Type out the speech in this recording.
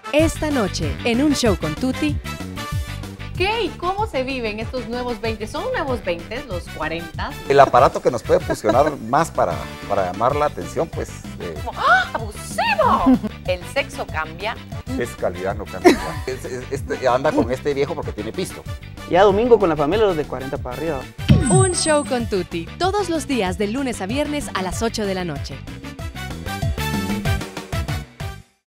Esta noche, en Un Show con Tuti. ¿Qué y cómo se viven estos nuevos 20? ¿Son nuevos 20, los 40? El aparato que nos puede funcionar más para llamar la atención, pues, ¡Ah, abusivo! El sexo cambia. es calidad, no cantidad. Anda con este viejo porque tiene pisto. Ya domingo con la familia, los de 40 para arriba. Un Show con Tuti, todos los días de lunes a viernes a las 8 de la noche.